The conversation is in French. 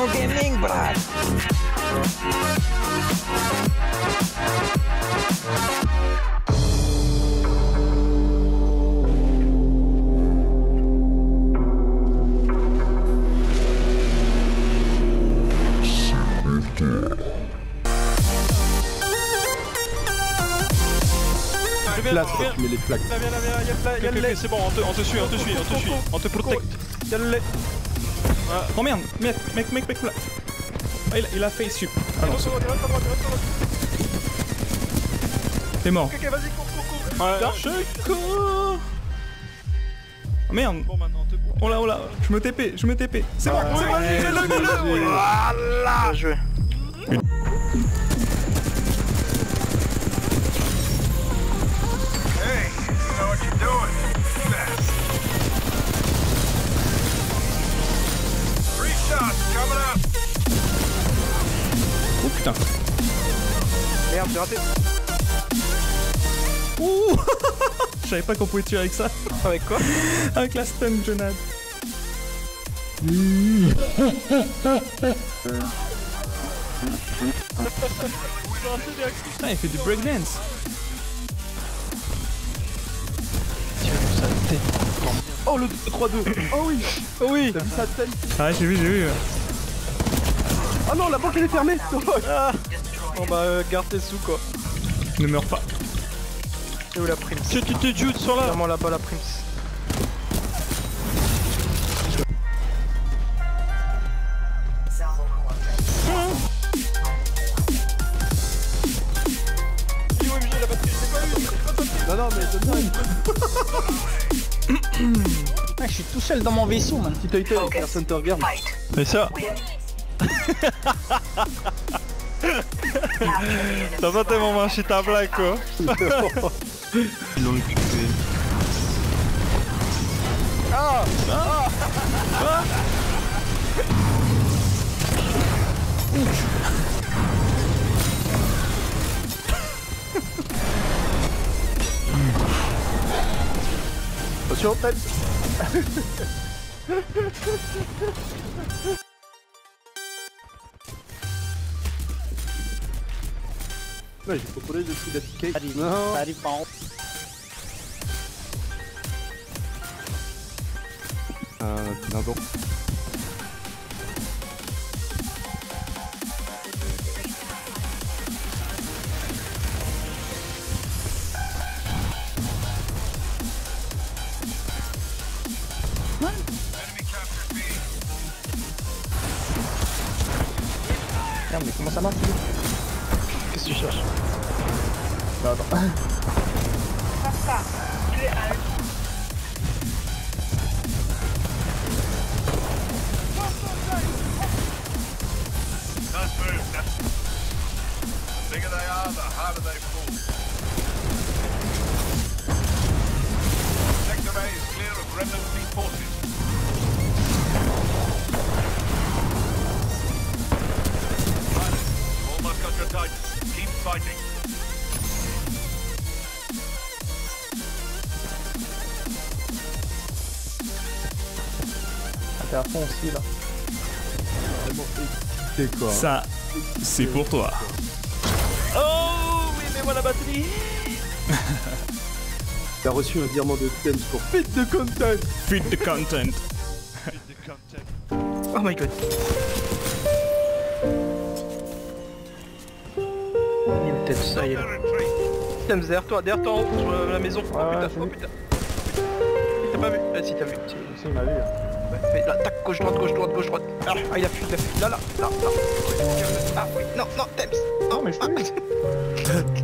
Pro Gaming, brad. Place quand tu mets les plaques. Y'a le lait. C'est bon, on te suit, on te protecte. Y'a le lait. Oh merde, mec, là. Ah, il a fait sup. Ah non, t'es mort. Ok, vas-y, cours. Je cours. Oh merde. Bon, maintenant, te cours. Oh là, je me TP. C'est bon, j'ai le. Voilà. Bien joué. Oh putain. Merde, j'ai raté. Ouh. Je savais pas qu'on pouvait tuer avec ça. Avec quoi? Avec la stun grenade. Putain, il fait du breakdance. Oh le 3-2. Oh oui. Oh oui. T'as vu ça tête? Ah j'ai vu. Ah non, la banque elle est fermée. Ah. Bon bah garde tes sous quoi. Ne meurs pas. C'est où la prime? Tu Jude sur là. Vraiment là-bas la prime. Non mais donne Ah, je suis tout seul dans mon vaisseau, man. petit œil, personne te regarde. Mais ça. T'as pas tellement mâché ta blague quoi. Ils l'ont écouté. Ah. Attention, tête. Ouais, j'ai proposé de foutre la cake. Non. Ça arrive pas en haut. Dindon. Merde, mais comment ça marche? Qu'est-ce que tu cherches? Non, attends. The bigger they are, the harder they fall. Sector A is clear of remnant forces. Almost got your target. Keep fighting. Ah, t'es à fond aussi là. Vraiment excité quoi. Ça, c'est pour toi. Oh oui, mais moi la batterie. T'as reçu un virement de Thames pour fit de content. Feed the content. Oh my god. Il est peut-être ça, il est là. Thames derrière toi en haut, sur la maison. Oh putain, oh putain. T'as pas vu? Ah si, t'as vu. Si, il m'a vu. Ouais, mais là, tac, gauche, droite. Ah, il a fui. Là. Ah oui, non, Thames. Non, mais je te dis.